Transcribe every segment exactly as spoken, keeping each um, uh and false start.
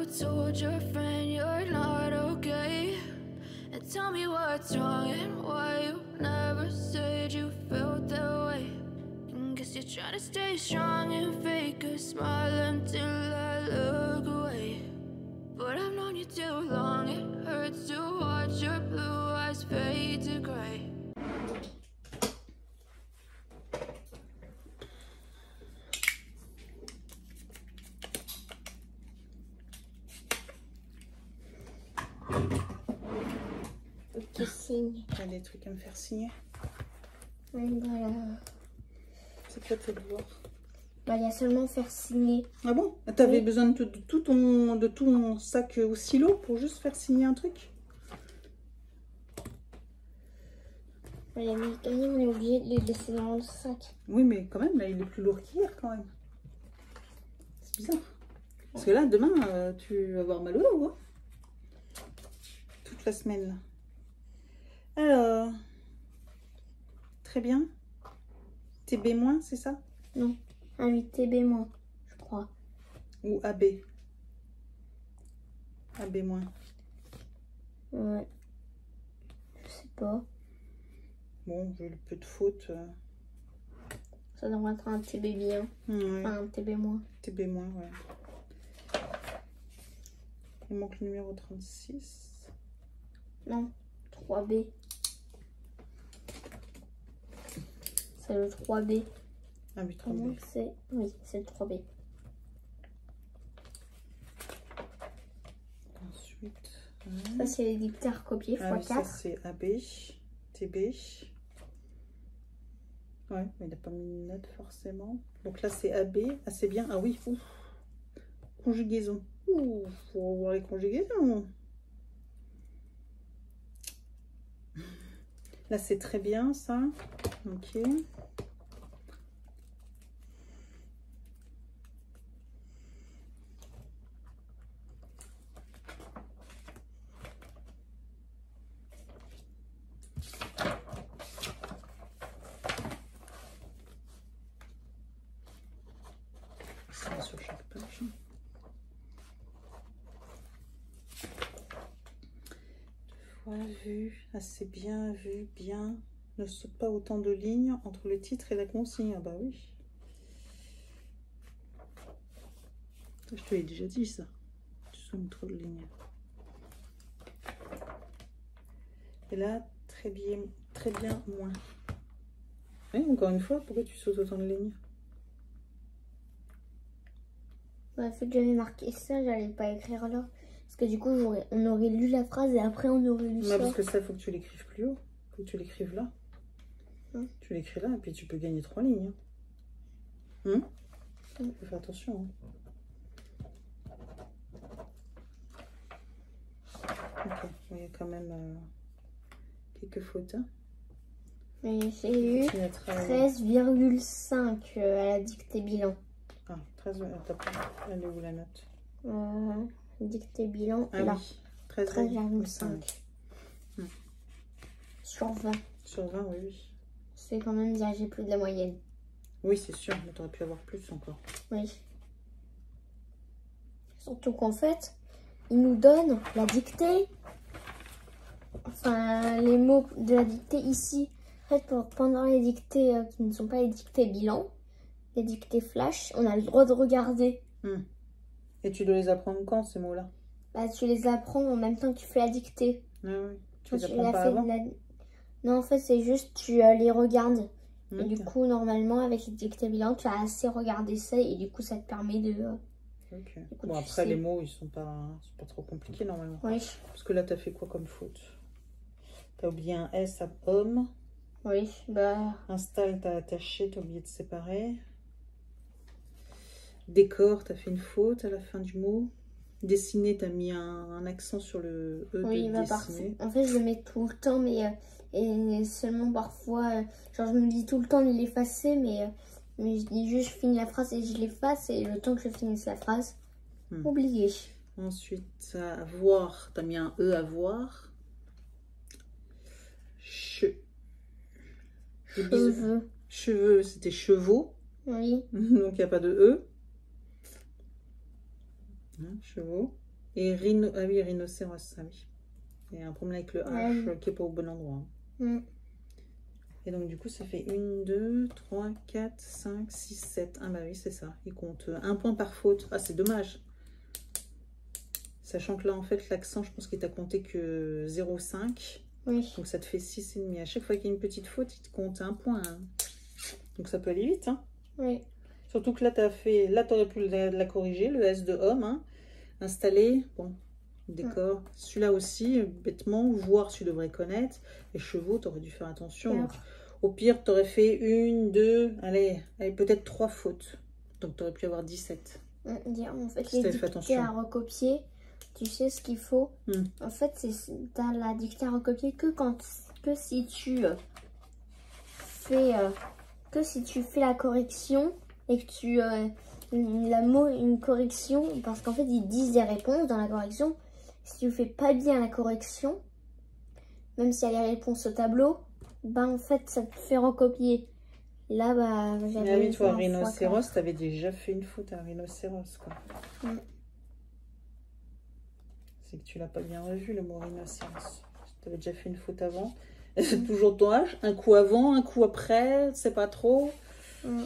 told your friend you're not okay? And tell me what's wrong and why you never said you felt that way. And guess you're trying to stay strong and fake a smile until I look away. But I've known you too long, it hurts to watch your blue eyes fade to gray. Tu signes. Il y a des trucs à me faire signer. Oui, voilà. C'est quoi tes devoirs? Bah, il y a seulement faire signer. Ah bon? T'avais Oui. besoin de tout, de tout ton, de tout mon sac au stylo pour juste faire signer un truc? Les Américains, on est obligé de les laisser dans le sac. Oui, mais quand même, là, il est plus lourd qu'hier, quand même. C'est bizarre. Parce que là, demain, euh, tu vas avoir mal au dos, hein? Toute la semaine, là. Alors, très bien. T B moins, c'est ça? Non, un huit T B moins, je crois. Ou A B? A B moins. Ouais. Je sais pas. Bon, vu le peu de fautes. Euh... Ça devrait être un T B bien. Ouais. Enfin, un T B moins. T B moins, ouais. Il manque le numéro trente-six. Non, trois B. C'est le trois B. Ah oui, trois B. Donc c'est... Oui, c'est le trois B. Ensuite... Ça, c'est les dictées recopiés Ah oui, fois ça quatre. c'est A B, T B. Ouais, mais il n'a pas mis une note forcément. Donc là c'est A B. Ah c'est bien. Ah oui, ouf. Conjugaison. Ouh, faut voir les conjugaisons. Là c'est très bien ça. Ok. Ça sur chaque page. Deux fois vu, assez bien vu, bien. Ne saute pas autant de lignes entre le titre et la consigne. Ah bah oui. Je te l'ai déjà dit ça. Tu sautes trop de lignes. Et là, très bien, très bien moins. Oui, encore une fois, pourquoi tu sautes autant de lignes? Ouais, fait que j'avais marqué ça, j'allais pas écrire là. Parce que du coup, on aurait lu la phrase et après on aurait lu Ouais, ça. parce que ça, il faut que tu l'écrives plus haut. Il faut que tu l'écrives là. Hum. Tu l'écris là et puis tu peux gagner trois lignes. Il hum hum. Faut faire attention. Hein. Ok, il y a quand même euh, quelques fautes. Hein. Mais j'ai eu treize virgule cinq euh, à la dictée bilan. Ah, treize, elle est où la note? euh, Dictée bilan, ah, là. Oui, treize virgule cinq. Hum. Sur vingt. Sur vingt, oui, oui. C'est quand même dirigé plus de la moyenne. Oui, c'est sûr, mais tu aurais pu avoir plus encore. Oui. Surtout qu'en fait, il nous donne la dictée. Enfin, les mots de la dictée ici. En fait, pour, pendant les dictées euh, qui ne sont pas les dictées bilan, les dictées flash, on a le droit de regarder. Hum. Et tu dois les apprendre quand, ces mots-là? Bah, tu les apprends en même temps que tu fais la dictée. Ah oui. Tu les Tu apprends l'as pas fait avant? de la... Non, en fait, c'est juste tu euh, les regardes. Hum, Et du ok. coup, normalement, avec les dictées bilan, tu as assez regardé ça et du coup, ça te permet de... euh, Ok. coup, Bon, tu après, sais. les mots, ils sont pas, sont pas trop compliqués, normalement. Oui, Parce que là, tu as fait quoi comme faute? Tu as oublié un S à homme. oui, bah... Installe, tu as attaché, tu as oublié de séparer. Décor, tu as fait une faute à la fin du mot. Dessiner, tu as mis un, un accent sur le E Oui, de bah, dessiner. parfait. En fait, je le mets tout le temps, mais... euh, et seulement parfois... euh, genre, je me dis tout le temps de l'effacer, mais... euh, mais je dis juste, je finis la phrase et je l'efface. Et le temps que je finisse la phrase, Hmm. oublié. Ensuite, à voir, tu as mis un E à voir. Che... Des bisous. Cheveux. Cheveux, c'était chevaux. Oui. Donc, il n'y a pas de E. Hein, chevaux. Et rhino... Ah oui, rhinocéros, ah oui. Il y a un problème avec le H Ouais. qui n'est pas au bon endroit. Mm. Et donc, du coup, ça fait un, deux, trois, quatre, cinq, six, sept. Ah bah oui, c'est ça. Il compte un point par faute. Ah, c'est dommage. Sachant que là, en fait, l'accent, je pense qu'il t'a compté que zéro virgule cinq. Oui. Donc, ça te fait six virgule cinq. À chaque fois qu'il y a une petite faute, il te compte un point. Hein. Donc, ça peut aller vite. Hein. Oui. Surtout que là, tu as fait... Là, tu aurais pu la, la corriger, le S de homme. Hein. Installer. Bon, décor. Celui-là aussi, bêtement, voir, tu devrais connaître. Les chevaux, tu aurais dû faire attention. Donc, au pire, tu aurais fait une, deux, allez, allez peut-être trois fautes. Donc, tu aurais pu avoir dix-sept. En fait, Si les fait dictées à recopier, tu sais ce qu'il faut. Hmm. En fait, tu as la dictée à recopier que, quand, que si tu euh, fais euh, que si tu fais la correction et que tu euh, la mot une correction, parce qu'en fait, ils disent des réponses dans la correction. Si tu fais pas bien la correction, même s'il y a les réponses au tableau, bah en fait, ça te fait recopier. Là, bah, j'avais. Ah oui, toi, rhinocéros, tu avais déjà fait une faute à rhinocéros, quoi. Mm. C'est que tu l'as pas bien revu, le mot rhinocéros. Tu avais déjà fait une faute avant. Et c'est mm. toujours ton H. Un coup avant, un coup après, c'est pas trop. Mm.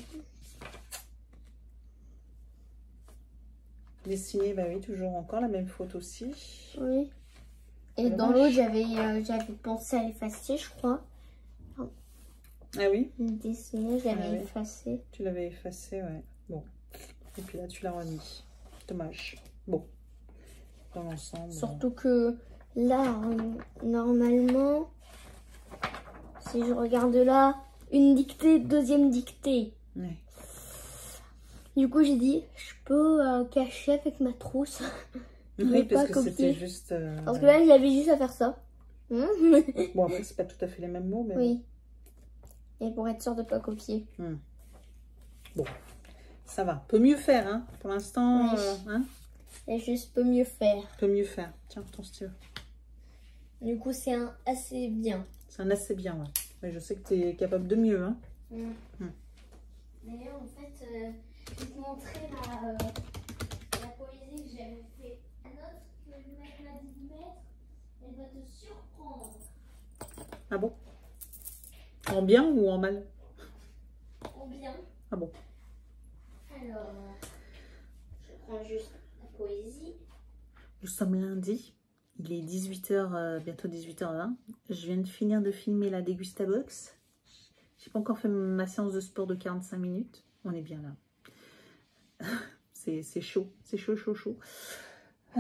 Dessiner, bah oui, toujours encore la même faute aussi. Oui. Et dans l'autre, j'avais euh, j'avais pensé à effacer, je crois. Ah oui? Dessiner, je l'avais ah, effacé. Oui. Tu l'avais effacé, ouais. Bon. Et puis là, tu l'as remis. Dommage. Bon. Dans l'ensemble. Surtout que là, normalement, si je regarde là, une dictée, deuxième dictée. Ouais. Du coup, j'ai dit, je peux euh, cacher avec ma trousse. Oui, parce que c'était juste... Euh, parce que là, j'avais juste à faire ça. Bon, après, c'est pas tout à fait les mêmes mots, mais... Oui. Et pour être sûr de ne pas copier. Hum. Bon, ça va. Peut mieux faire, hein. Pour l'instant, oui. euh, hein. Et juste peut mieux faire. Peut mieux faire. Tiens, ton stylo. Du coup, c'est un assez bien. C'est un assez bien, ouais. Mais je sais que tu es capable de mieux, hein. Hum. Hum. D'ailleurs, en fait, euh, je vais te montrer la, euh, la poésie que j'avais fait. La note que le mec m'a dit de mettre, elle va te surprendre. Ah bon? En bien ou en mal? En bien. Ah bon? Alors, je prends juste la poésie. Nous sommes lundi. Il est dix-huit heures, euh, bientôt dix-huit heures vingt. Je viens de finir de filmer la Dégustabox. J'ai pas encore fait ma séance de sport de quarante-cinq minutes. On est bien là. C'est chaud. C'est chaud, chaud, chaud. Euh...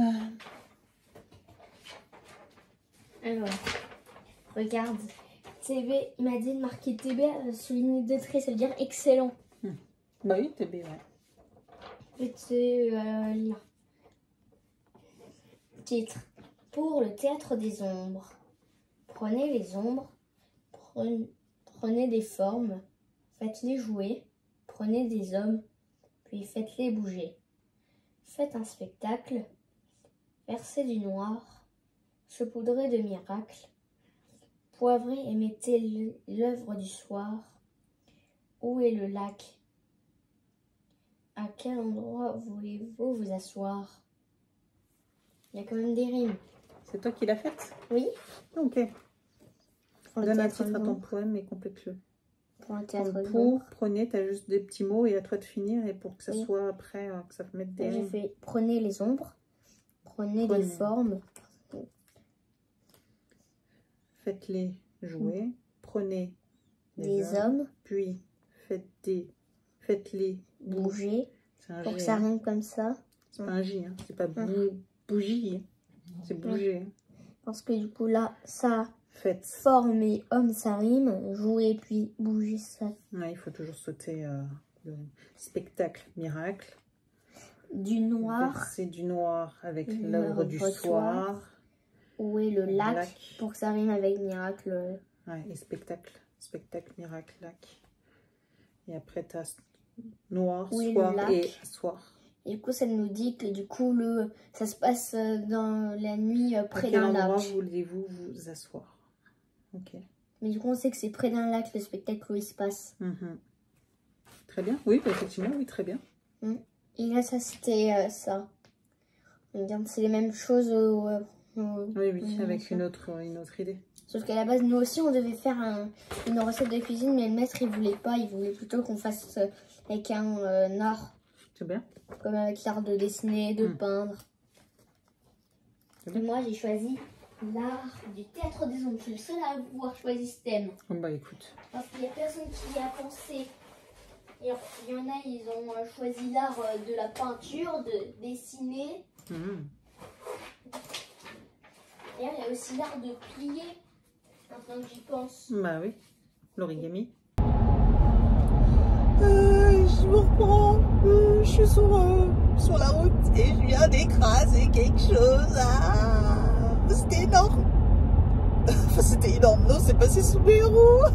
Alors, regarde. T B, il m'a dit de marquer T B souligné de trait, ça veut dire excellent. Hmm. Bah oui, T B, ouais. Et c'est euh, là. Titre. Pour le théâtre des ombres. Prenez les ombres, prenez, prenez des formes, faites-les jouer, prenez des hommes, puis faites-les bouger. Faites un spectacle, versez du noir, saupoudrez de miracles. Poivrez et mettez l'œuvre du soir. Où est le lac? À quel endroit voulez-vous vous asseoir? Il y a quand même des rimes. C'est toi qui l'as faite? Oui. Ok. Donne un titre à ton poème et complète-le. Pour le théâtre Comme pour, prenez, tu as juste des petits mots et à toi de finir. Et pour que ça oui. soit après, euh, que ça mette des rimes. J'ai fait prenez les ombres, prenez, prenez. des formes. Faites-les jouer, mmh. prenez des, des hommes, hommes, puis faites-les faites bouger, pour G, que ça rime comme ça. C'est mmh. pas un J, hein. C'est pas bou bougie, c'est bouger. Mmh. Parce que du coup là, ça, Faites. forme et homme, ça rime, jouer puis bouger, ça. Ouais, il faut toujours sauter euh, le spectacle, miracle. Du noir. C'est du noir avec l'œuvre du soir. Où est le lac, lac, pour que ça rime avec miracle. Ouais, et spectacle, spectacle, miracle, lac. Et après, tu as noir, où soir et soir. Et du coup, ça nous dit que du coup, le, ça se passe dans la nuit près d'un lac. À quel endroit voulez-vous vous asseoir? Ok. Mais du coup, on sait que c'est près d'un lac, le spectacle où il se passe. Mm-hmm. Très bien. Oui, effectivement, oui, très bien. Mm. Et là, ça, c'était euh, ça. C'est les mêmes choses au, au, Oui, oui, au avec une autre, une autre idée. Sauf qu'à la base, nous aussi, on devait faire un, une recette de cuisine, mais le maître, il voulait pas. Il voulait plutôt qu'on fasse avec un euh, art. C'est bien. Comme avec l'art de dessiner, de mmh. peindre. Et moi, j'ai choisi l'art du théâtre des ombres. Je suis le seul à avoir choisi ce thème. Oh bah écoute. Parce qu'il n'y a personne qui y a pensé. Il y en a, ils ont choisi l'art de la peinture, de dessiner. Mmh. D'ailleurs, il y a aussi l'art de plier. Maintenant que j'y pense. Bah oui, l'origami. Euh, je me reprends. Euh, je suis sur, euh, sur la route et je viens d'écraser quelque chose. Ah, c'était énorme. Enfin, c'était énorme. Non, c'est passé sous mes roues.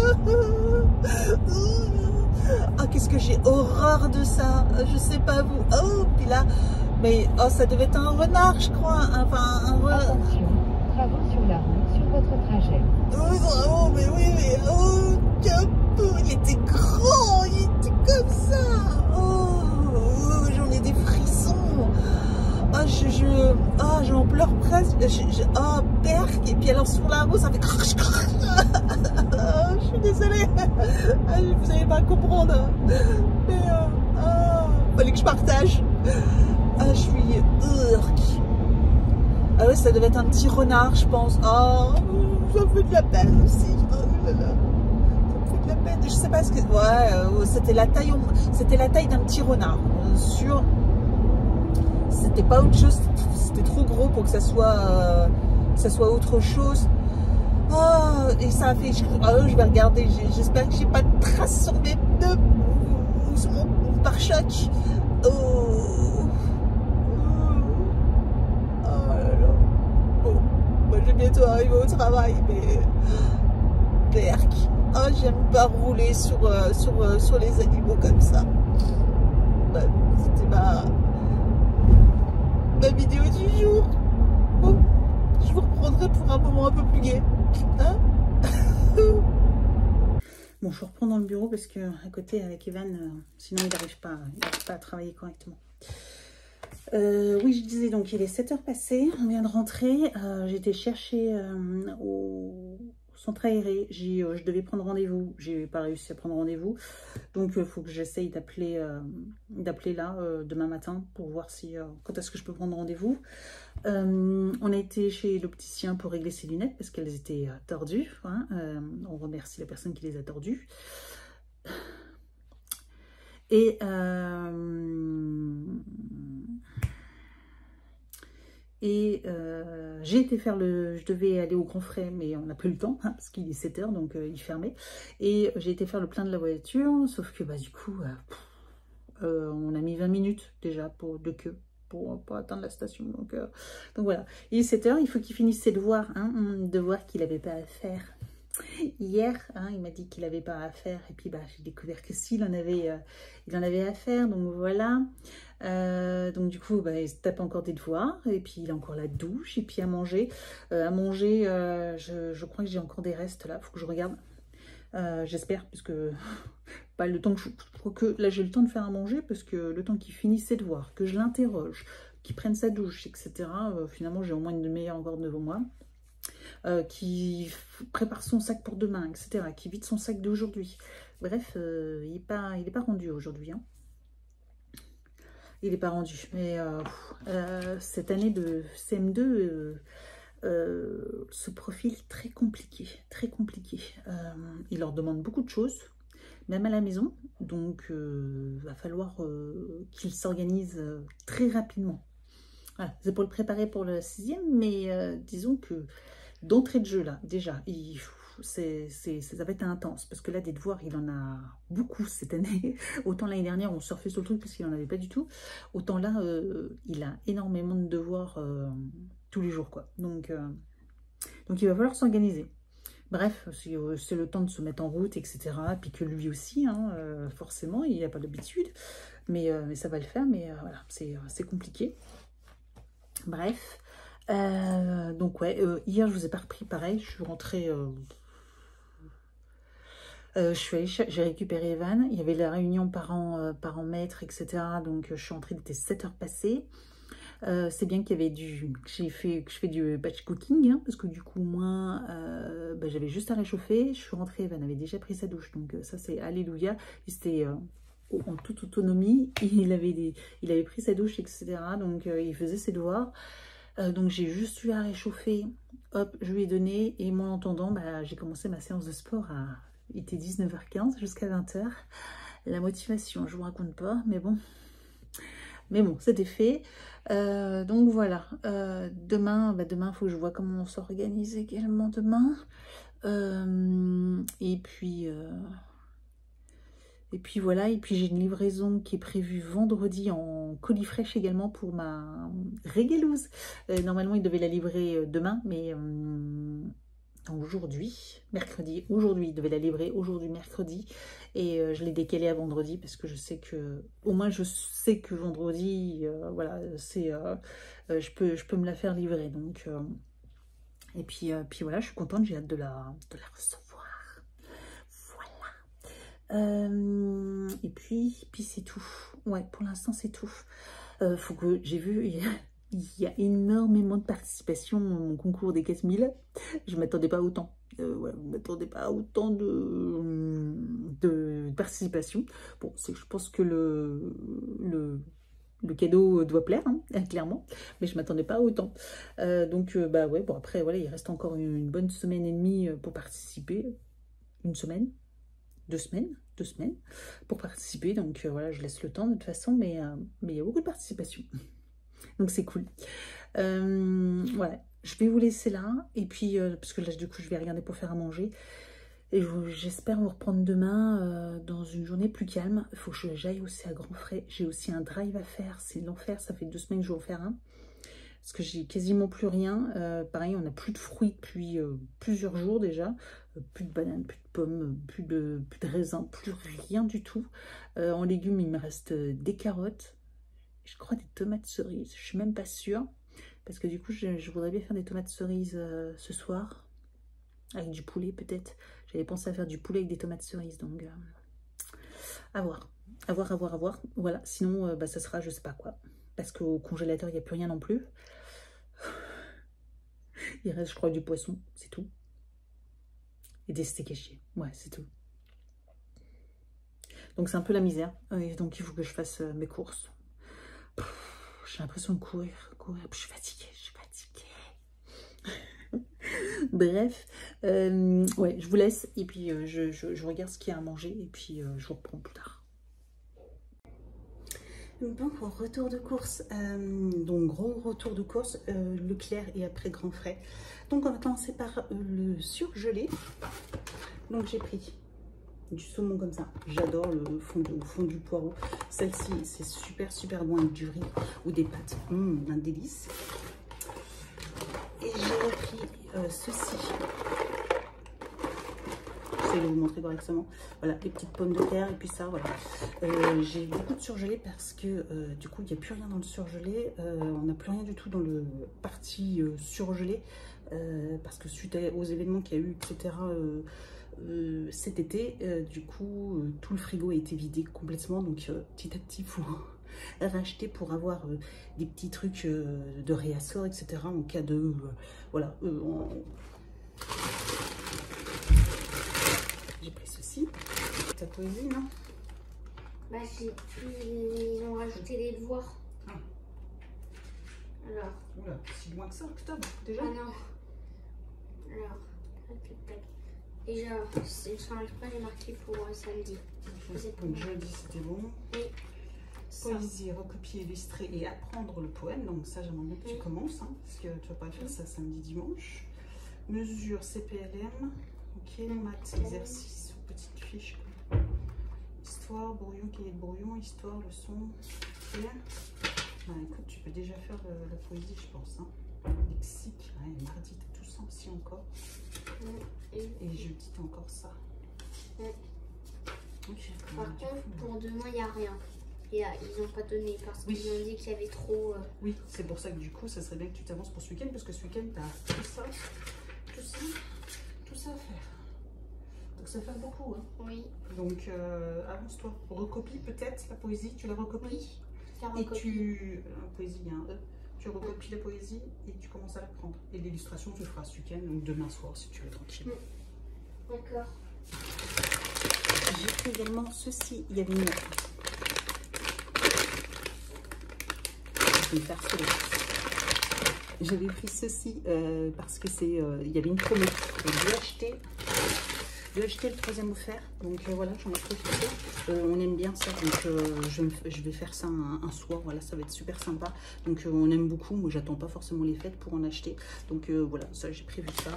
Ah, qu'est-ce que j'ai horreur de ça. Je sais pas vous. Oh, puis là, mais oh, ça devait être un renard, je crois. Enfin, un renard. Attention, travaux sur la route sur votre trajet. Oh, vraiment, mais oui, mais oh, capot, il était grand, il était comme ça. Oh, oh j'en ai des frissons. Oh, je, je, oh, j'en pleure presque. Je, je, oh, berk. Et puis alors sur la route, ça fait crash, crash. Oh, je suis désolée. Vous n'allez pas comprendre. Mais euh, oh, fallait que je partage. Ah, je suis urk. Ah ouais, ça devait être un petit renard, je pense. Oh, ça me fait de la peine aussi. Oh là là. Ça me fait de la peine. Je sais pas ce que. Ouais, euh, c'était la taille, c'était la taille d'un petit renard. Euh, sur. C'était pas autre chose. C'était trop gros pour que ça soit, euh, que ça soit autre chose. Oh, et ça a fait. Oh, je vais regarder. J'espère que j'ai pas de traces sur mes pneus ou sur mon pare-choc. Oh. Moi, je vais bientôt arriver au travail, mais berk. Oh, j'aime pas rouler sur, euh, sur, euh, sur les animaux comme ça. Ouais, c'était ma, ma vidéo du jour. Bon, je vous reprendrai pour un moment un peu plus gai. Hein? Bon, je reprends dans le bureau parce que à côté avec Evan, euh, sinon il n'arrive pas, il n'arrive pas à travailler correctement. Euh, oui, je disais, donc il est sept heures passées, on vient de rentrer, euh, j'ai été chercher euh, au centre aéré, euh, je devais prendre rendez-vous, j'ai pas réussi à prendre rendez-vous, donc il euh, faut que j'essaye d'appeler euh, d'appeler là euh, demain matin pour voir si euh, quand est-ce que je peux prendre rendez-vous. Euh, on a été chez l'opticien pour régler ses lunettes parce qu'elles étaient euh, tordues, hein, euh, on remercie la personne qui les a tordues. Et euh, Et euh, j'ai été faire le... Je devais aller au Grand Frais, mais on n'a plus le temps, hein, parce qu'il est sept heures, donc euh, il fermait. Et j'ai été faire le plein de la voiture, sauf que bah, du coup, euh, euh, on a mis vingt minutes déjà pour, de queue pour, pour atteindre la station. Donc, euh, donc voilà, il est sept heures, il faut qu'il finisse ses devoirs, hein, devoirs qu'il n'avait pas à faire. Hier, hein, il m'a dit qu'il n'avait pas à faire, et puis bah, j'ai découvert que s'il en avait, euh, il en avait à faire, donc voilà. Euh, donc du coup, bah, il se tape encore des devoirs, et puis il a encore la douche, et puis à manger. Euh, à manger, euh, je, je crois que j'ai encore des restes là, il faut que je regarde. Euh, J'espère, parce que pas le temps que je, je crois que là j'ai le temps de faire à manger, parce que le temps qu'il finisse ses devoirs, que je l'interroge, qu'il prenne sa douche, et cetera. Euh, finalement, j'ai au moins une demi-heure encore devant moi. Euh, qui prépare son sac pour demain, et cetera, qui vide son sac d'aujourd'hui. Bref, euh, il n'est pas, il est pas rendu aujourd'hui. Hein. Il n'est pas rendu. Mais euh, euh, cette année de C M deux euh, euh, se profile très compliqué. Très compliqué. Euh, il leur demande beaucoup de choses, même à la maison. Donc, il euh, va falloir euh, qu'ils s'organisent très rapidement. Voilà, c'est pour le préparer pour le sixième, mais euh, disons que d'entrée de jeu, là, déjà, il, c'est, c'est, ça va être intense, parce que là, des devoirs, il en a beaucoup cette année. Autant l'année dernière, on surfait sur le truc parce qu'il n'en avait pas du tout. Autant là, euh, il a énormément de devoirs euh, tous les jours, quoi. Donc, euh, donc il va falloir s'organiser. Bref, c'est le temps de se mettre en route, et cetera. Puis que lui aussi, hein, euh, forcément, il n'a pas l'habitude. Mais, euh, mais ça va le faire, mais euh, voilà, c'est compliqué. Bref. Euh, donc ouais, euh, hier je vous ai pas repris pareil, je suis rentrée, euh, euh, je suis allée, j'ai récupéré Evan, il y avait la réunion parents, euh, parents maîtres, et cetera. Donc je suis rentrée, il était sept heures passées. Euh, c'est bien qu'il y avait du... que j'ai fait, que je fais du batch cooking, hein, parce que du coup, moi, euh, bah, j'avais juste à réchauffer. Je suis rentrée, Evan avait déjà pris sa douche, donc euh, ça, c'est alléluia. C'était euh, en toute autonomie. Il avait, des, il avait pris sa douche, et cetera. Donc, euh, il faisait ses devoirs. Euh, donc, j'ai juste eu à réchauffer. Hop, je lui ai donné. Et moi, en attendant, bah, j'ai commencé ma séance de sport à... Il était dix-neuf heures quinze jusqu'à vingt heures. La motivation, je vous raconte pas, mais bon. Mais bon, c'était fait. Euh, donc voilà. Euh, demain, bah demain, il faut que je vois comment on s'organise également demain. Euh, et puis... Euh, et puis voilà. Et puis j'ai une livraison qui est prévue vendredi en colis fraîche également pour ma régalouse. Euh, normalement, il devait la livrer demain, mais... Euh, aujourd'hui, mercredi, aujourd'hui, il devait la livrer aujourd'hui, mercredi, et euh, je l'ai décalé à vendredi parce que je sais que, au moins je sais que vendredi, euh, voilà, c'est, euh, euh, je peux, je peux me la faire livrer, donc, euh, et puis, euh, puis voilà, je suis contente, j'ai hâte de la, de la recevoir, voilà, euh, et puis, puis c'est tout, ouais, pour l'instant c'est tout, euh, faut que, j'ai vu, il y a énormément de participation dans mon concours des quatre mille. Je ne m'attendais pas à autant. Euh, ouais, je ne m'attendais pas à autant de, de participation. Bon, je pense que le, le, le cadeau doit plaire, hein, clairement. Mais je ne m'attendais pas à autant. Euh, donc, euh, bah ouais, bon, après, voilà, il reste encore une, une bonne semaine et demie pour participer. Une semaine, deux semaines, deux semaines pour participer. Donc, euh, voilà, je laisse le temps de toute façon. Mais, euh, mais il y a beaucoup de participation. Donc c'est cool. Euh, voilà, je vais vous laisser là. Et puis, euh, parce que là, du coup, je vais regarder pour faire à manger. Et j'espère vous reprendre demain euh, dans une journée plus calme. Il faut que j'aille aussi à grands frais. J'ai aussi un drive à faire. C'est l'enfer. Ça fait deux semaines que je vais en faire un. Parce que j'ai quasiment plus rien. Euh, pareil, on n'a plus de fruits depuis euh, plusieurs jours déjà. Euh, plus de bananes, plus de pommes, plus de, plus de raisins, plus rien du tout. Euh, en légumes, il me reste des carottes. Je crois des tomates cerises, je suis même pas sûre, parce que du coup je, je voudrais bien faire des tomates cerises euh, ce soir, avec du poulet peut-être. J'avais pensé à faire du poulet avec des tomates cerises, donc euh, à voir, à voir, à voir, à voir. Voilà, sinon euh, bah, ça sera je sais pas quoi, parce qu'au congélateur il n'y a plus rien non plus. Il reste je crois du poisson, c'est tout. Et des steaks hachés, ouais c'est tout. Donc c'est un peu la misère, et donc il faut que je fasse euh, mes courses. J'ai l'impression de courir, courir, je suis fatiguée, je suis fatiguée. Bref, euh, ouais, je vous laisse et puis euh, je, je, je regarde ce qu'il y a à manger et puis euh, je vous reprends plus tard. Bon, retour de course, euh, donc gros retour de course, euh, Leclerc et après Grand Frais. Donc on va commencer par euh, le surgelé. Donc j'ai pris du saumon comme ça, j'adore le fond, de, fond du poireau. Celle-ci, c'est super super bon avec du riz ou des pâtes, mmh, un délice. Et j'ai pris euh, ceci. J'essaie de vous montrer correctement. Voilà, les petites pommes de terre et puis ça, voilà. Euh, j'ai beaucoup de surgelé parce que euh, du coup, il n'y a plus rien dans le surgelé. Euh, on n'a plus rien du tout dans le parti euh, surgelé euh, parce que suite aux événements qu'il y a eu, et cetera. Euh, Euh, cet été, euh, du coup, euh, tout le frigo a été vidé complètement, donc euh, petit à petit, il faut racheter pour avoir euh, des petits trucs euh, de réassort, et cetera. En cas de, euh, voilà, euh, on... j'ai pris ceci. Ta poésie, non? Bah, j'ai plus, ils ont rajouté les devoirs. Ah. Alors. Oula, si loin que ça, octobre, déjà? Ah non. Alors, tac, tac. Déjà, c'est sans exprès, j'ai marqué pour euh, samedi. Donc jeudi, c'était bon. Oui. Poésie, recopier, illustrer et apprendre le poème. Donc ça, j'aimerais bien que tu oui. commences, hein, parce que tu vas pas faire ça samedi, dimanche. Mesure, C P L M. Ok, maths, exercice, petite fiche. Histoire, brouillon, cahier de brouillon, histoire, leçon. Ok. Bah, écoute, tu peux déjà faire le, la poésie, je pense. Hein. Lexique, ouais, mardi, t'as tout ça aussi encore. Et, et jeudi, t'as encore ça. Ouais. Okay, par contre, pour demain, il n'y a rien. Et, euh, ils n'ont pas donné parce qu'ils oui. ont dit qu'il y avait trop... Euh... Oui, c'est pour ça que du coup, ça serait bien que tu t'avances pour ce week-end, parce que ce week-end, t'as tout ça, tout ça, tout ça à faire. Donc ça fait beaucoup, hein. Oui. Donc, euh, avance-toi. Recopie peut-être la poésie, tu la recopies? Oui, la recopie. Et tu... La poésie, il y a un E. tu recopies la poésie et tu commences à l'apprendre. Et l'illustration, tu le feras ce week-end ou demain soir si tu veux tranquille. D'accord. J'ai pris également ceci. Il y avait une... Je vais faire celui-là. J'avais pris ceci euh, parce que c'est, euh, il y avait une promo. Je l'ai acheté. Je vais acheter le troisième offert, donc euh, voilà, j'en ai profité. Euh, on aime bien ça, donc euh, je, je vais faire ça un, un soir, voilà, ça va être super sympa. Donc euh, on aime beaucoup, moi j'attends pas forcément les fêtes pour en acheter. Donc euh, voilà, ça j'ai prévu ça.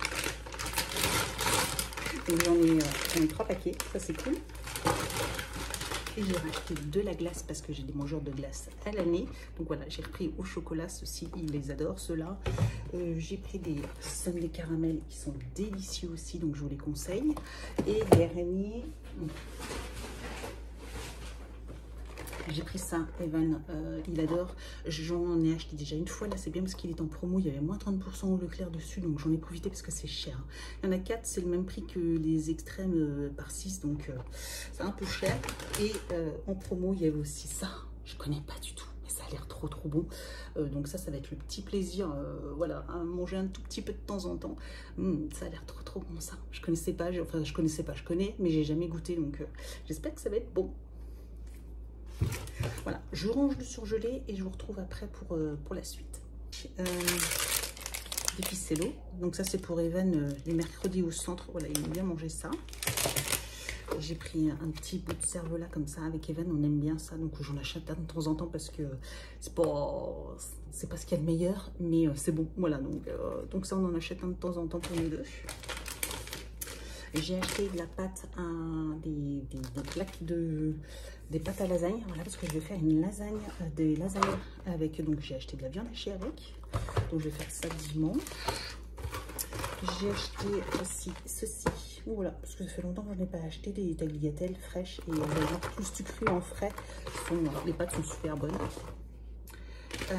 J'en ai, euh, ai trois paquets, ça c'est cool. Et j'ai racheté de la glace parce que j'ai des mangeurs de glace à l'année. Donc voilà, j'ai repris au chocolat, ceux-ci, ils les adorent, ceux-là. Euh, j'ai pris des sundaes caramel qui sont délicieux aussi, donc je vous les conseille. Et dernier, j'ai pris ça, Evan, euh, il adore. J'en ai acheté déjà une fois, là c'est bien parce qu'il est en promo, il y avait moins trente pour cent au Leclerc dessus, donc j'en ai profité parce que c'est cher. Il y en a quatre, c'est le même prix que les extrêmes euh, par six, donc euh, c'est un peu cher. Et euh, en promo, il y avait aussi ça, je connais pas du tout, mais ça a l'air trop trop bon. Euh, donc ça, ça va être le petit plaisir, euh, voilà, à manger un tout petit peu de temps en temps. Mmh, ça a l'air trop trop bon ça. Je connaissais pas, enfin je connaissais pas, je connais, mais j'ai jamais goûté, donc euh, j'espère que ça va être bon. Voilà, je range le surgelé et je vous retrouve après pour, euh, pour la suite. Euh, des ficello, donc ça c'est pour Evan euh, les mercredis au centre, voilà, il aime bien manger ça. J'ai pris un petit bout de cervelas comme ça avec Evan, on aime bien ça, donc j'en achète de temps en temps parce que c'est pas, c'est pas ce qu'il y a de meilleur, mais euh, c'est bon, voilà, donc, euh, donc ça on en achète un de temps en temps pour nous deux. J'ai acheté de la pâte, un, des, des, des plaques de des pâtes à lasagne, voilà, parce que je vais faire une lasagne, euh, des lasagnes avec, donc j'ai acheté de la viande hachée avec, donc je vais faire ça dimanche. J'ai acheté aussi ceci, voilà, parce que ça fait longtemps que je n'ai pas acheté des tagliatelles fraîches et euh, plus du cru en frais, sont, les pâtes sont super bonnes. Euh,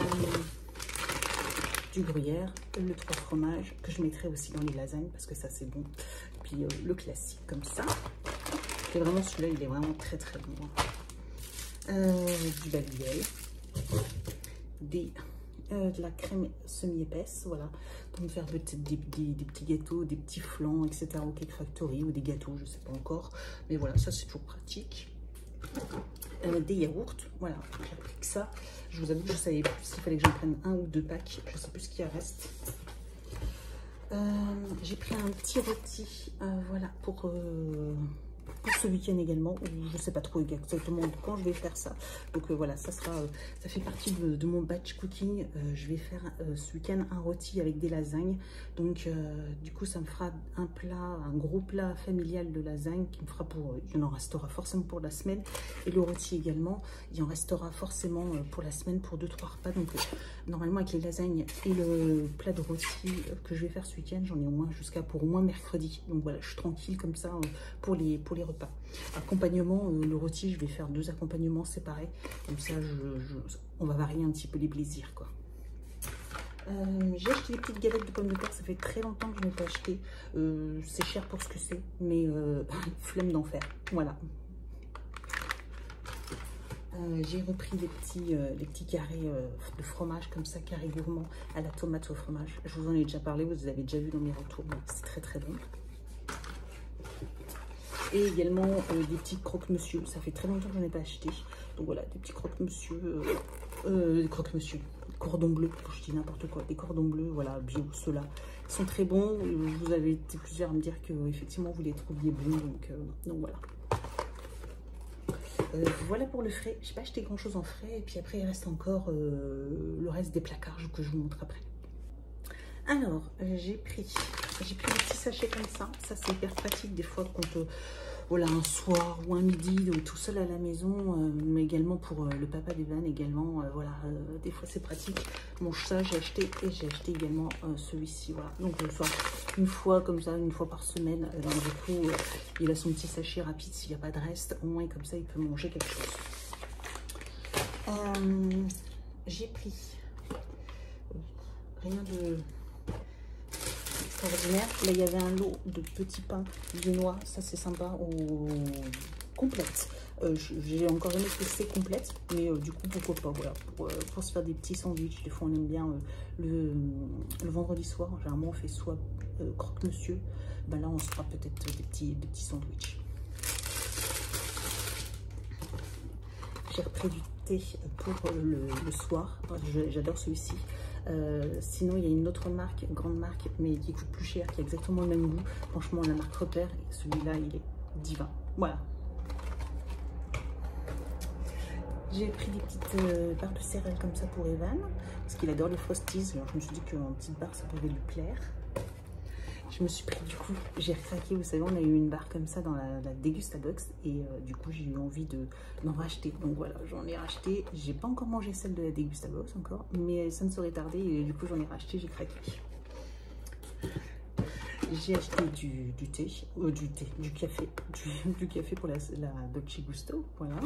du gruyère, le trois fromages que je mettrai aussi dans les lasagnes parce que ça c'est bon. Puis euh, le classique comme ça. Et vraiment celui-là il est vraiment très très bon. Euh, du baguette, des euh, de la crème semi-épaisse, voilà, pour me faire peut-être des, des, des petits gâteaux, des petits flancs, et cetera au Cake Factory ou des gâteaux, je sais pas encore. Mais voilà, ça c'est toujours pratique. Euh, des yaourts, voilà, j'ai pris que ça. Je vous avoue que je savais plus s'il fallait que j'en prenne un ou deux packs, je sais plus ce qu'il reste. Euh, j'ai pris un petit rôti, euh, voilà, pour, euh, pour ce week-end également, où je sais pas trop exactement quand je vais faire ça. Donc euh, voilà, ça sera, euh, ça fait partie de, de mon batch cooking. Euh, je vais faire euh, ce week-end un rôti avec des lasagnes. Donc euh, du coup, ça me fera un plat, un gros plat familial de lasagne qui me fera pour, il y en restera forcément pour la semaine. Et le rôti également, il y en restera forcément pour la semaine pour deux trois repas. Donc euh, normalement avec les lasagnes et le plat de rôti que je vais faire ce week-end, j'en ai au moins jusqu'à pour au moins mercredi. Donc voilà, je suis tranquille comme ça euh, pour les pour les repas. Accompagnement, euh, le rôti, je vais faire deux accompagnements séparés. Comme ça, je, je, on va varier un petit peu les plaisirs, quoi. Euh, j'ai acheté des petites galettes de pommes de terre, ça fait très longtemps que je n'ai pas acheté. Euh, c'est cher pour ce que c'est, mais euh, flemme d'en faire. Voilà. Euh, j'ai repris des petits, euh, des petits carrés euh, de fromage comme ça, carrés gourmands à la tomate au fromage. Je vous en ai déjà parlé, vous avez déjà vu dans mes retours, donc c'est très très bon. Et également euh, des petits croque-monsieur, ça fait très longtemps que je n'en ai pas acheté. Donc voilà, des petits croque-monsieur, euh, euh, des croque-monsieur, cordon bleu, je dis n'importe quoi, des cordons bleus, voilà, bio, ceux-là sont très bons. Vous avez été plusieurs à me dire que effectivement vous les trouviez bons, donc, euh, donc voilà. Euh, voilà pour le frais, je n'ai pas acheté grand chose en frais, et puis après il reste encore euh, le reste des placards que je vous montre après. Alors, euh, j'ai pris, j'ai pris des petits sachets comme ça, ça c'est hyper pratique des fois quand, euh, voilà, un soir ou un midi, donc tout seul à la maison, euh, mais également pour euh, le papa d'Evan également, euh, voilà, euh, des fois c'est pratique. Bon, ça j'ai acheté et j'ai acheté également euh, celui-ci, voilà, donc le soir, une fois comme ça, une fois par semaine, euh, donc, du coup, euh, il a son petit sachet rapide s'il n'y a pas de reste, au moins comme ça il peut manger quelque chose. Euh, j'ai pris rien de extraordinaire. Là, il y avait un lot de petits pains viennois. Ça, c'est sympa. Au complète. Euh, J'ai encore une épaissée complète, mais euh, du coup, pourquoi pas, voilà, pour, euh, pour se faire des petits sandwichs. Des fois, on aime bien euh, le, le vendredi soir. Généralement, on fait soit euh, croque-monsieur. Ben là, on se fera peut-être des petits, des petits sandwichs. J'ai repris du thé pour le, le soir. J'adore celui-ci. Euh, sinon, il y a une autre marque, une grande marque, mais qui coûte plus cher, qui a exactement le même goût. Franchement, la marque Repère, celui-là, il est divin. Voilà. J'ai pris des petites euh, barres de céréales comme ça pour Evan, parce qu'il adore les Frosties. Alors, je me suis dit qu'en petite barre, ça pouvait lui plaire. Je me suis pris, du coup, j'ai craqué. Vous savez, on a eu une barre comme ça dans la, la Degustabox, et euh, du coup, j'ai eu envie d'en racheter. Donc voilà, j'en ai racheté. J'ai pas encore mangé celle de la Degustabox encore, mais ça ne saurait tarder, et du coup, j'en ai racheté, j'ai craqué. J'ai acheté du, du thé, euh, du thé, du café, du, du café pour la, la Dolce Gusto, voilà.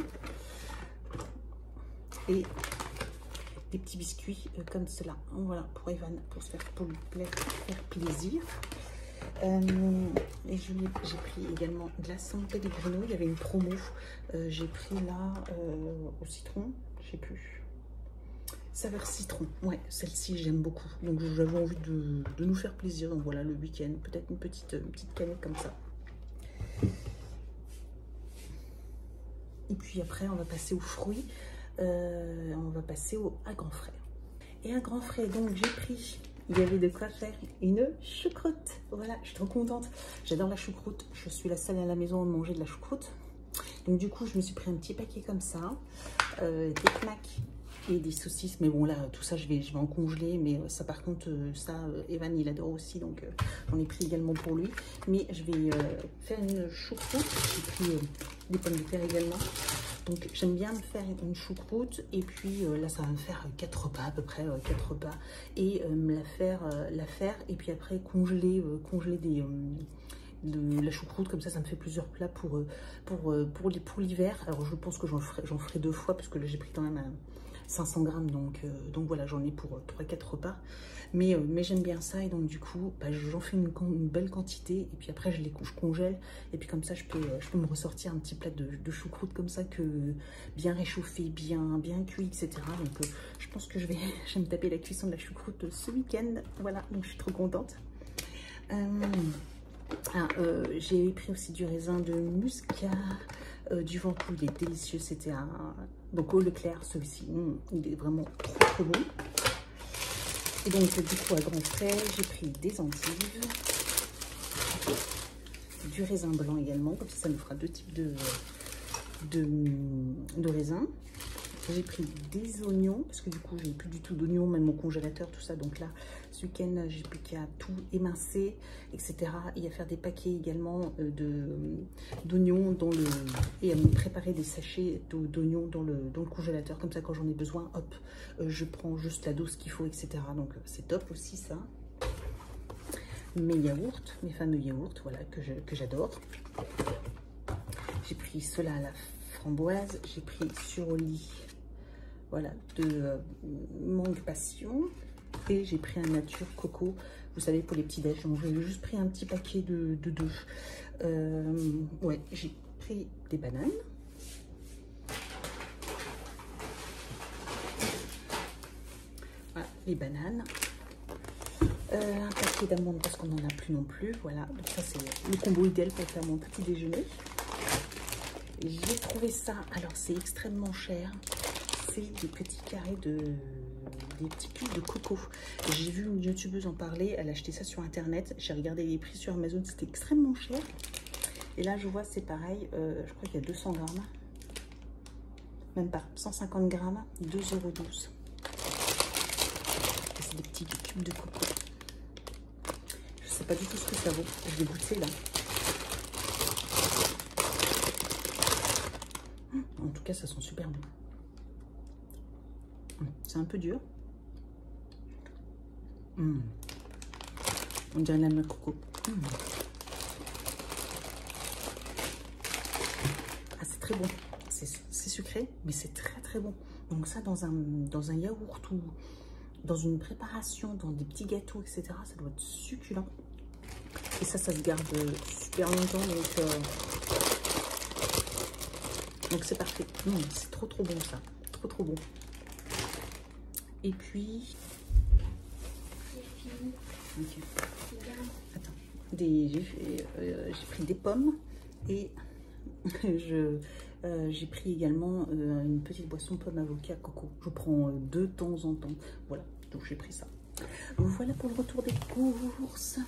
Et des petits biscuits euh, comme cela, voilà, pour Evan, pour se faire, pour lui plaire, faire plaisir. Euh, et j'ai pris également de la San Pellegrino, il y avait une promo, euh, j'ai pris là euh, au citron, je sais plus, saveur citron, ouais, celle-ci j'aime beaucoup, donc j'avais envie de, de nous faire plaisir, donc voilà, le week-end, peut-être une petite, une petite canette comme ça. Et puis après on va passer aux fruits, euh, on va passer au, à grand frais. Et à grand frais, donc j'ai pris, il y avait de quoi faire une choucroute. Voilà, je suis trop contente. J'adore la choucroute. Je suis la seule à la maison à manger de la choucroute. Donc du coup, je me suis pris un petit paquet comme ça. Euh, des knacks et des saucisses. Mais bon, là, tout ça, je vais, je vais en congeler. Mais ça, par contre, ça, Evan, il adore aussi. Donc euh, j'en ai pris également pour lui. Mais je vais euh, faire une choucroute. J'ai pris euh, des pommes de terre également. Donc j'aime bien me faire une choucroute et puis euh, là ça va me faire quatre repas à peu près, euh, quatre repas et euh, me la faire, euh, la faire et puis après congeler, euh, congeler des, euh, de la choucroute comme ça, ça me fait plusieurs plats pour, euh, pour, euh, pour, pour l'hiver. Alors je pense que j'en ferai, j'en ferai deux fois parce que là j'ai pris quand même un, cinq cents grammes donc, euh, donc voilà j'en ai pour euh, trois quatre repas. Mais, euh, mais j'aime bien ça et donc du coup bah, j'en fais une, une belle quantité et puis après je les je congèle et puis comme ça je peux, je peux me ressortir un petit plat de, de choucroute comme ça que bien réchauffé, bien, bien cuit, et cetera. Donc euh, je pense que je vais, je vais me taper la cuisson de la choucroute ce week-end. Voilà, donc je suis trop contente. Euh, ah, euh, j'ai pris aussi du raisin de muscat, euh, du Ventoux, il est délicieux, c'était un... Donc au Leclerc, celui-ci, mmh, il est vraiment trop trop bon. Et donc du coup à grand frais, j'ai pris des endives, du raisin blanc également, comme ça ça me fera deux types de, de, de raisins. J'ai pris des oignons, parce que du coup j'ai plus du tout d'oignons, même au congélateur, tout ça. Donc là, ce week-end, j'ai plus qu'à tout émincer, et cetera. Et à faire des paquets également d'oignons dans le et à me préparer des sachets d'oignons dans le, dans le congélateur. Comme ça, quand j'en ai besoin, hop, je prends juste la dose qu'il faut, et cetera. Donc c'est top aussi ça. Mes yaourts, mes fameux yaourts, voilà, que j'adore. J'ai pris cela à la framboise, j'ai pris sur au lit. Voilà, de euh, mangue passion. Et j'ai pris un nature coco, vous savez, pour les petits déj. Donc j'ai juste pris un petit paquet de, de deux. Euh, ouais, j'ai pris des bananes. Voilà, les bananes. Euh, un paquet d'amandes parce qu'on n'en a plus non plus. Voilà, donc ça c'est le combo idéal pour faire mon petit déjeuner. J'ai trouvé ça, alors c'est extrêmement cher. C'est des petits carrés de des petits cubes de coco. J'ai vu une youtubeuse en parler, elle a acheté ça sur internet. J'ai regardé les prix sur Amazon, c'était extrêmement cher. Et là je vois c'est pareil, euh, je crois qu'il y a deux cents grammes, même pas, cent cinquante grammes, deux euros douze. C'est des petits cubes de coco. Je sais pas du tout ce que ça vaut, je vais goûter là. En tout cas ça sent super bon. C'est un peu dur. Mmh. On dirait la noix de coco. Mmh. Ah, c'est très bon. C'est sucré, mais c'est très très bon. Donc ça, dans un, dans un yaourt ou dans une préparation, dans des petits gâteaux, et cetera, ça doit être succulent. Et ça, ça se garde super longtemps. Donc, euh, Donc c'est parfait. Non, c'est trop trop bon ça. Trop trop bon. Et puis... Okay. Attends. J'ai euh, pris des pommes et je... Euh, j'ai pris également euh, une petite boisson pomme avocat coco. Je prends euh, de temps en temps. Voilà, donc j'ai pris ça. Voilà pour le retour des courses.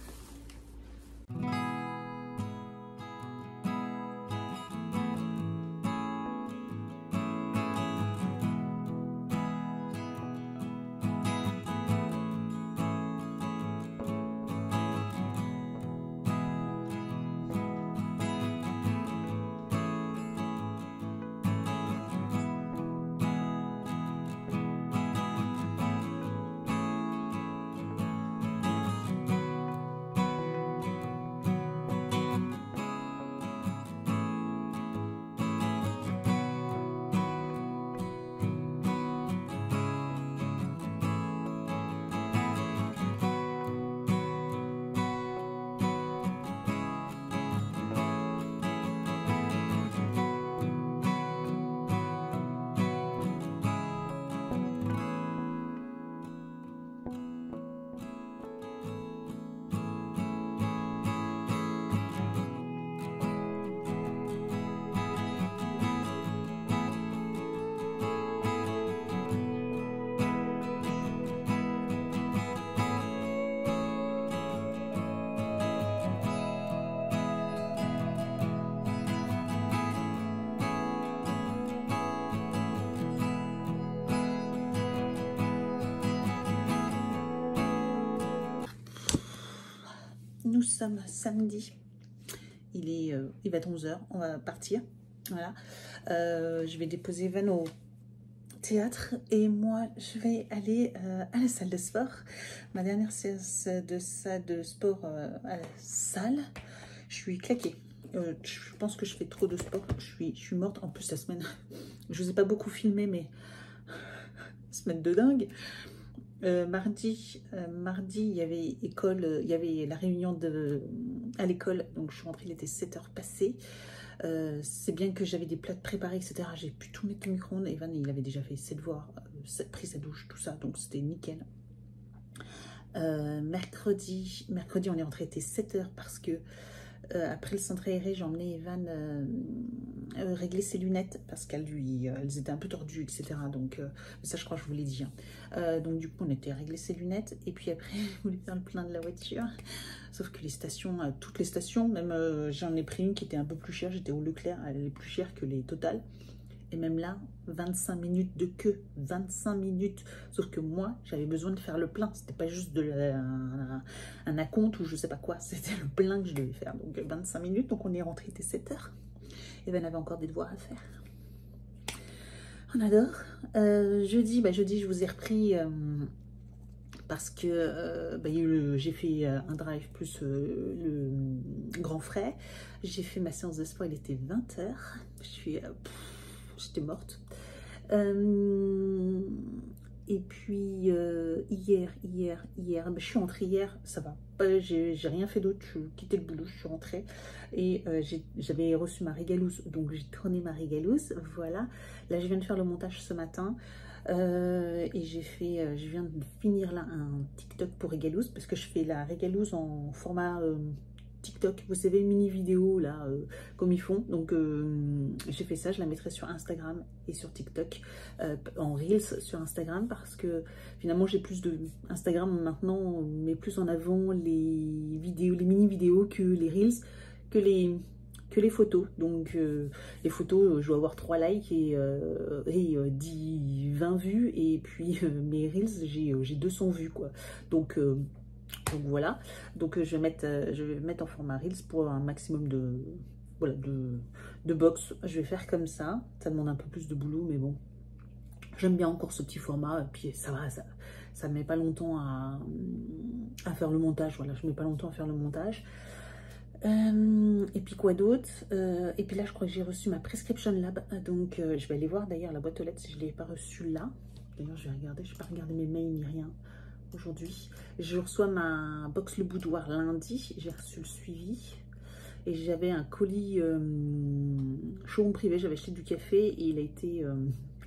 Nous sommes samedi, il, est, euh, il va être onze heures, on va partir, voilà. Euh, je vais déposer Evan au théâtre et moi je vais aller euh, à la salle de sport. Ma dernière séance de salle de sport euh, à la salle, je suis claquée. Euh, je pense que je fais trop de sport, je suis, je suis morte. En plus la semaine, je vous ai pas beaucoup filmé mais semaine de dingue. Euh, mardi, euh, mardi, il y avait école, euh, il y avait la réunion de, à l'école, donc je suis rentrée, il était sept heures passées. Euh, c'est bien que j'avais des plats préparés, et cetera. J'ai pu tout mettre au micro-ondes. Evan, il avait déjà fait ses devoirs, euh, pris sa douche, tout ça, donc c'était nickel. Euh, mercredi, mercredi, on est rentré, il était sept heures parce que euh, après le centre aéré, j'ai emmené Evan euh, euh, régler ses lunettes parce qu'elles lui, euh, elles étaient un peu tordues, et cetera. Donc, euh, ça, je crois que je vous l'ai dit. Hein. Euh, donc, du coup, on était régler ses lunettes et puis après, je voulais faire le plein de la voiture. Sauf que les stations, euh, toutes les stations, même euh, j'en ai pris une qui était un peu plus chère. J'étais au Leclerc, elle est plus chère que les Total. Et même là, vingt-cinq minutes de queue, vingt-cinq minutes. Sauf que moi, j'avais besoin de faire le plein. C'était pas juste de la, un, un acompte ou je sais pas quoi. C'était le plein que je devais faire. Donc vingt-cinq minutes. Donc on est rentré, il était sept heures. Et ben, on avait encore des devoirs à faire. On adore. Euh, jeudi, bah, jeudi, je vous ai repris euh, parce que euh, bah, j'ai fait un drive plus euh, le grand frais. J'ai fait ma séance de sport, il était vingt heures. Je suis... Euh, J'étais morte. Euh, et puis euh, hier, hier, hier, ben, je suis rentrée hier, ça va. J'ai rien fait d'autre, je quittais le boulot, je suis rentrée et euh, j'avais reçu ma régalouse, donc j'ai tourné ma régalouse. Voilà. Là, je viens de faire le montage ce matin euh, et j'ai fait, euh, je viens de finir là un TikTok pour régalouse parce que je fais la régalouse en format euh, TikTok, vous savez, une mini vidéo là, euh, comme ils font. Donc euh, j'ai fait ça, je la mettrai sur Instagram et sur TikTok, euh, en Reels sur Instagram, parce que finalement j'ai plus de Instagram maintenant, met plus en avant les vidéos, les mini vidéos que les Reels, que les que les photos. Donc euh, les photos, je dois avoir trois likes et, euh, et euh, dix, vingt vues, et puis euh, mes Reels, j'ai euh, j'ai deux cents vues quoi. Donc euh, Donc voilà, donc euh, je, vais mettre, euh, je vais mettre en format Reels pour un maximum de, voilà, de, de box. Je vais faire comme ça, ça demande un peu plus de boulot, mais bon, j'aime bien encore ce petit format, et puis ça va, ça ça met pas longtemps à, à faire le montage, voilà, je mets pas longtemps à faire le montage. Euh, et puis quoi d'autre, euh, et puis là je crois que j'ai reçu ma Prescription Lab, donc euh, je vais aller voir d'ailleurs la boîte aux lettres si je ne l'ai pas reçue là. D'ailleurs je vais regarder, je vais pas regarder mes mails ni rien aujourd'hui. Je reçois ma box Le Boudoir lundi, j'ai reçu le suivi. Et j'avais un colis euh, showroom privé, j'avais acheté du café et il a été... Euh,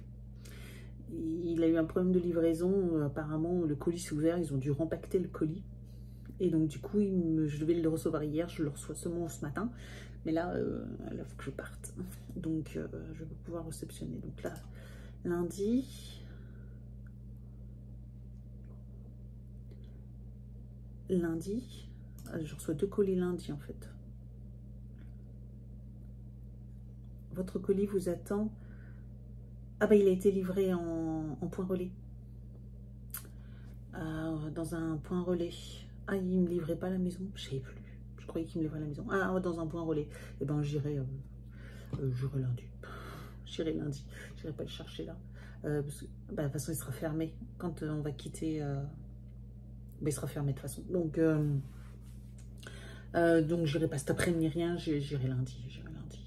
il a eu un problème de livraison, apparemment le colis s'est ouvert, ils ont dû rempacter le colis. Et donc du coup, il me, je devais le recevoir hier, je le reçois seulement ce matin. Mais là, euh, là, il faut que je parte. Donc euh, je vais pouvoir réceptionner. Donc là, lundi... Lundi, je reçois deux colis lundi en fait. Votre colis vous attend. Ah bah il a été livré en, en point relais. Euh, dans un point relais. Ah, il me livrait pas à la maison. Je savais plus. Je croyais qu'il me livrait à la maison. Ah, dans un point relais. Et ben j'irai euh, euh, j'irai lundi. J'irai lundi. J'irai pas le chercher là. Euh, parce que, bah, de toute façon, il sera fermé. Quand euh, on va quitter... Euh, bah, il sera fermé de toute façon. Donc, euh, euh, donc j'irai pas cet après-midi, rien. J'irai lundi. J'irai lundi.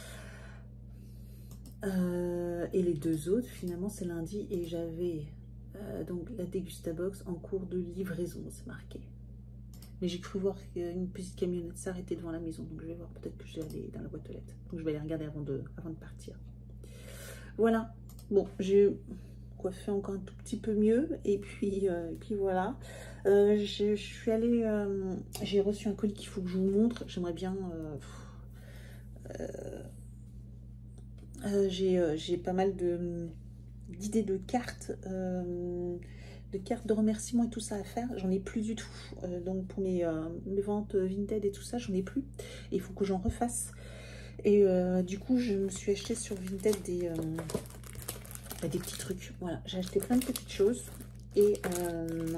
Euh, et les deux autres, finalement, c'est lundi. Et j'avais euh, donc la Degustabox en cours de livraison, c'est marqué. Mais j'ai cru voir qu'une petite camionnette s'arrêtait devant la maison. Donc je vais voir, peut-être que je vais aller dans la boîte aux lettres. Donc je vais aller regarder avant de, avant de partir. Voilà. Bon, j'ai coiffé encore un tout petit peu mieux. Et puis, euh, et puis voilà. Euh, je, je suis allée... Euh, j'ai reçu un colis qu'il faut que je vous montre. J'aimerais bien... Euh, euh, Euh, j'ai euh, pas mal d'idées de, de cartes, euh, de cartes de remerciements et tout ça à faire. J'en ai plus du tout. Euh, donc pour mes, euh, mes ventes Vinted et tout ça, j'en ai plus. Et il faut que j'en refasse. Et euh, du coup, je me suis acheté sur Vinted des, euh, des petits trucs. Voilà, j'ai acheté plein de petites choses. Et euh,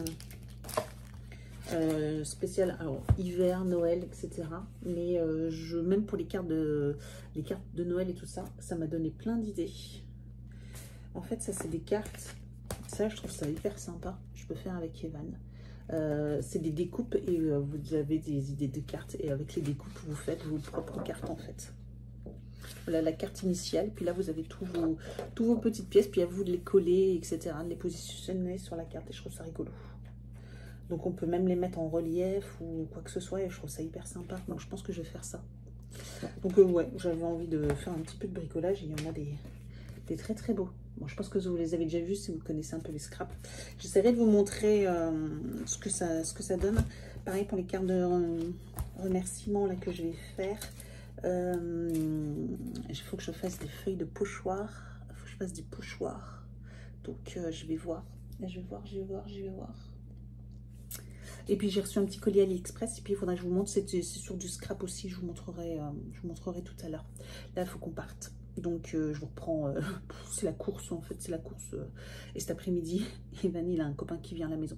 euh, spécial, alors hiver, Noël, et cetera. Mais euh, je, même pour les cartes de les cartes de Noël et tout ça, ça m'a donné plein d'idées. En fait, ça c'est des cartes. Ça, je trouve ça hyper sympa. Je peux faire avec Evan. Euh, c'est des découpes et euh, vous avez des idées de cartes et avec les découpes, vous faites vos propres cartes en fait. Voilà la carte initiale. Puis là, vous avez tous vos, tous vos petites pièces. Puis à vous de les coller, et cetera. De les positionner sur la carte et je trouve ça rigolo. Donc on peut même les mettre en relief ou quoi que ce soit et je trouve ça hyper sympa. Donc je pense que je vais faire ça. Donc euh, ouais, j'avais envie de faire un petit peu de bricolage et il y en a des, des très très beaux. Bon, je pense que vous les avez déjà vus si vous connaissez un peu les scraps. J'essaierai de vous montrer euh, ce, que ça, ce que ça donne. Pareil pour les cartes de euh, remerciements là, que je vais faire. Euh, il faut que je fasse des feuilles de pochoir. Il faut que je fasse des pochoirs. Donc euh, je vais voir. Je vais voir, je vais voir, je vais voir. Et puis j'ai reçu un petit colis AliExpress et puis il faudra que je vous montre, c'est sur du scrap aussi, je vous montrerai, euh, je vous montrerai tout à l'heure. Là il faut qu'on parte, donc euh, je vous reprends, euh, c'est la course en fait, c'est la course. Euh, et cet après-midi, Evan il a un copain qui vient à la maison.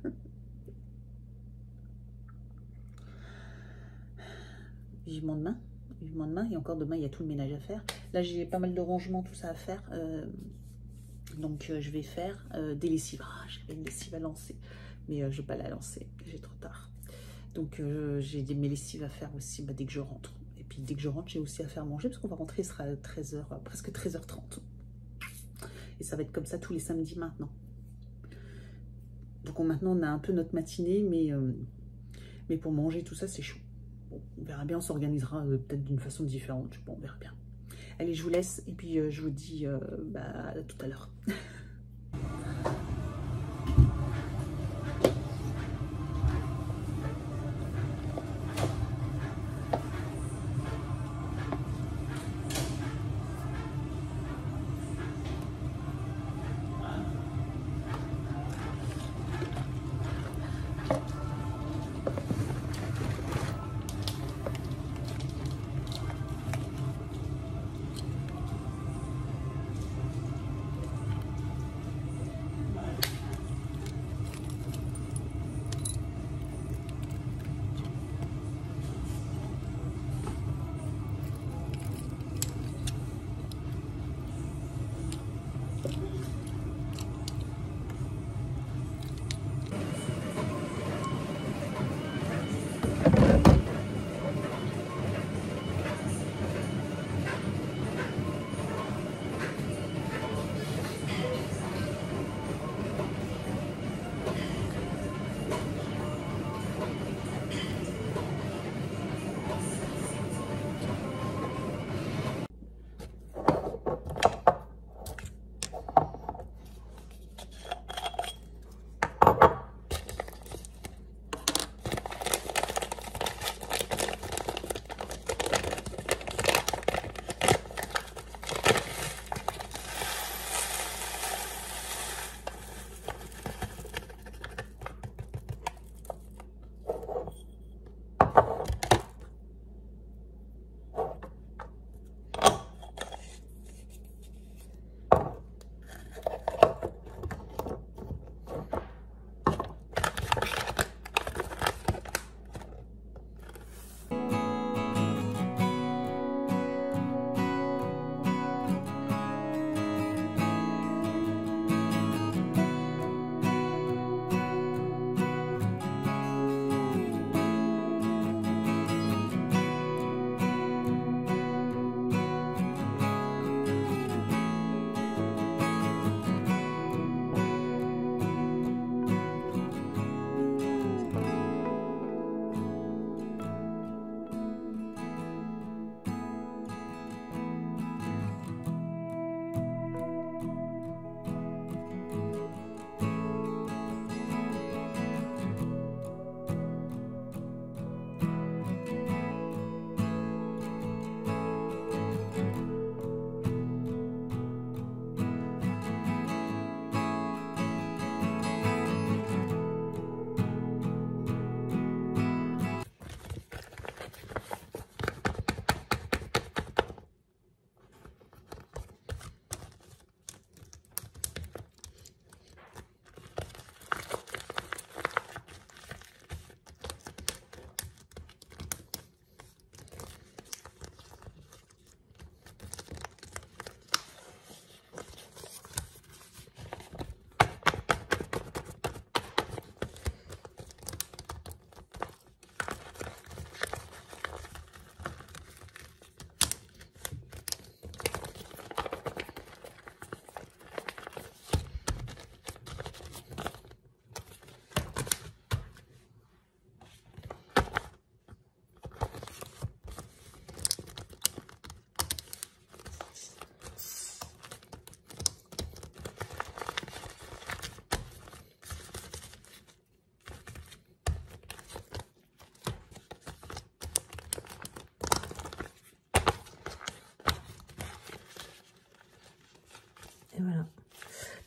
Vivement demain, vivement demain, et encore demain il y a tout le ménage à faire. Là j'ai pas mal de rangements, tout ça à faire, euh, donc euh, je vais faire euh, des lessives. Ah, j'avais une lessive à lancer. Mais euh, je ne vais pas la lancer, j'ai trop tard. Donc euh, j'ai des mes lessives à faire aussi bah, dès que je rentre. Et puis dès que je rentre, j'ai aussi à faire manger, parce qu'on va rentrer, il sera à treize heures, presque treize heures trente. Et ça va être comme ça tous les samedis maintenant. Donc on, maintenant on a un peu notre matinée, mais, euh, mais pour manger tout ça c'est chaud. Bon, on verra bien, on s'organisera euh, peut-être d'une façon différente, bon, on verra bien. Allez, je vous laisse et puis euh, je vous dis euh, bah, à tout à l'heure.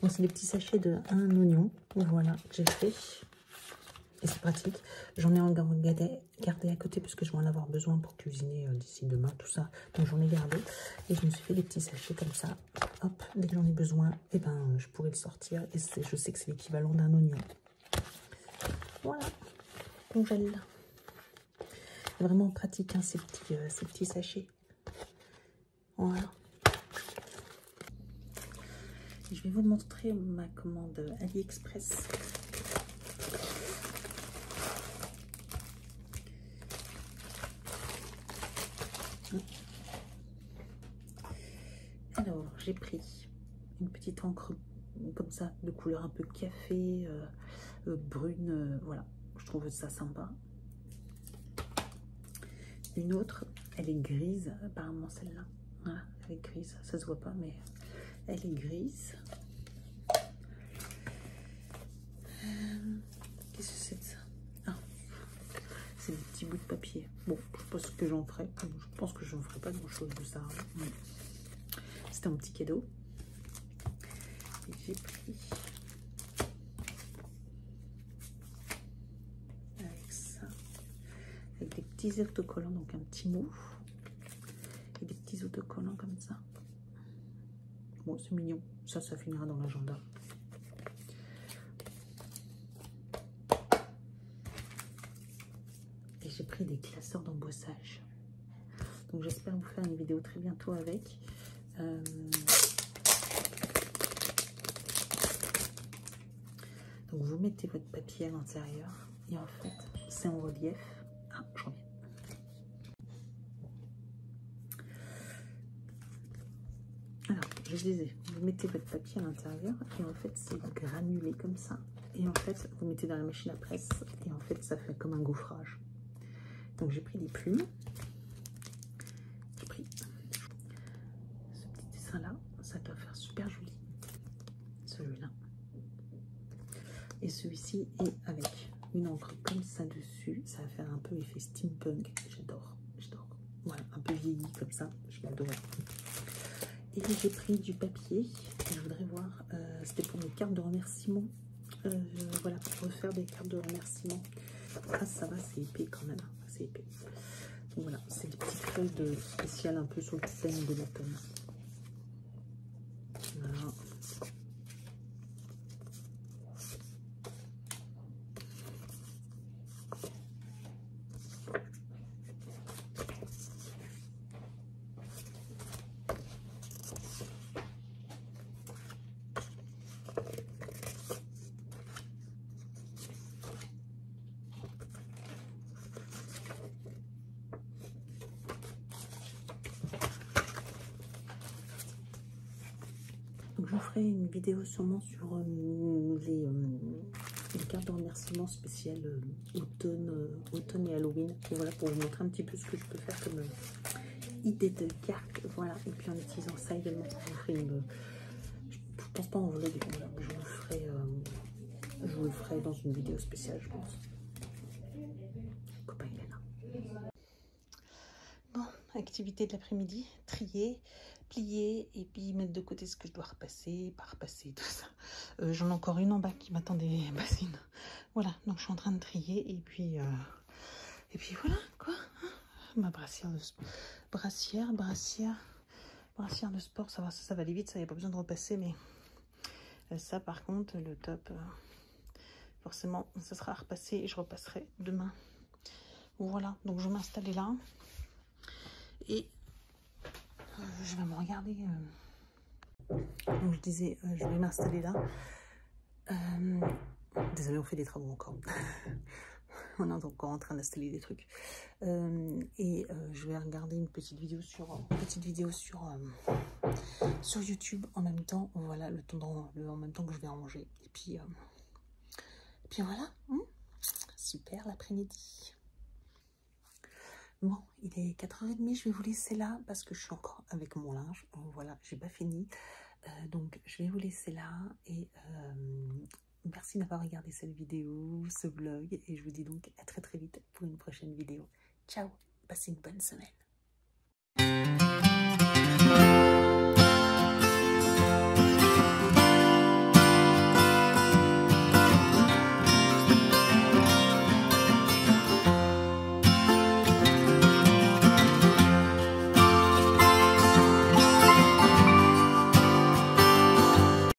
Bon, c'est des petits sachets de un oignon. Voilà, que j'ai fait. Et c'est pratique. J'en ai gardé, gardé à côté parce que je vais en avoir besoin pour cuisiner euh, d'ici demain, tout ça. Donc j'en ai gardé. Et je me suis fait des petits sachets comme ça. Hop, dès que j'en ai besoin, et ben, je pourrais le sortir. Et je sais que c'est l'équivalent d'un oignon. Voilà, congèle. Vraiment pratique, hein, ces, petits, euh, ces petits sachets. Voilà. Je vais vous montrer ma commande AliExpress. Alors, j'ai pris une petite encre comme ça, de couleur un peu café, euh, euh, brune, euh, voilà. Je trouve ça sympa. Une autre, elle est grise, apparemment celle-là. Voilà, elle est grise, ça se voit pas, mais elle est grise. Euh, Qu'est-ce que c'est de ça? Ah, c'est des petits bouts de papier. Bon, je pense que j'en ferai. Je pense que je ne ferai pas grand-chose de ça. Ouais. C'était un petit cadeau. Et j'ai pris avec ça, avec des petits autocollants, donc un petit mot et des petits autocollants comme ça. Bon, c'est mignon. Ça, ça finira dans l'agenda. Et j'ai pris des classeurs d'embossage. Donc j'espère vous faire une vidéo très bientôt avec. Euh... Donc vous mettez votre papier à l'intérieur et en fait c'est en relief. Ah, je reviens. Alors je disais, vous mettez votre papier à l'intérieur et en fait c'est granulé comme ça. Et en fait vous mettez dans la machine à presse et en fait ça fait comme un gaufrage. Donc j'ai pris des plumes. J'ai pris ce petit dessin là, ça doit faire super joli. Celui-là. Et celui-ci est avec une encre comme ça dessus. Ça va faire un peu effet steampunk. J'adore, j'adore. Voilà, un peu vieilli comme ça. Je l'adore. Et j'ai pris du papier. Je voudrais voir, euh, c'était pour mes cartes de remerciement. Euh, voilà, refaire des cartes de remerciement. Ah, ça va, c'est épais quand même. C'est épais. Donc voilà, c'est des petites feuilles de spécial un peu sur le thème de l'automne. Voilà. Donc je vous ferai une vidéo sûrement sur euh, les, euh, les cartes de remerciement spéciales euh, automne, euh, automne et Halloween. Et voilà, pour vous montrer un petit peu ce que je peux faire comme euh, idée de carte. Voilà, et puis en utilisant ça également, je vous ferai une... Je pense pas en vlog, voilà, je vous ferai, euh, je vous le ferai dans une vidéo spéciale, je pense. Le copain il est là. Bon, activité de l'après-midi, trier, plier et puis mettre de côté ce que je dois repasser, pas repasser, tout ça. Euh, J'en ai encore une en bas qui m'attend des bassines. Voilà, donc je suis en train de trier et puis, euh, et puis voilà, quoi. Hein, ma brassière de sport. Brassière, brassière, brassière de sport, ça va, ça, ça va aller vite, ça, il n'y a pas besoin de repasser, mais euh, ça par contre, le top, euh, forcément, ça sera repassé et je repasserai demain. Voilà, donc je vais m'installer là. Et euh, je vais me regarder. Euh... Donc je disais, euh, je vais m'installer là. Euh... Désolée, on fait des travaux encore. On est encore en train d'installer des trucs. Euh, et euh, je vais regarder une petite vidéo sur, une petite vidéo sur, euh, sur YouTube en même temps. Voilà, le temps dans, le, en même temps que je vais ranger. Et puis, euh, et puis voilà. Hum, super l'après-midi. Bon, il est quatre heures trente, je vais vous laisser là parce que je suis encore avec mon linge. Voilà, j'ai pas fini. Euh, donc, je vais vous laisser là et euh, merci d'avoir regardé cette vidéo, ce vlog. Et je vous dis donc à très très vite pour une prochaine vidéo. Ciao, passez une bonne semaine.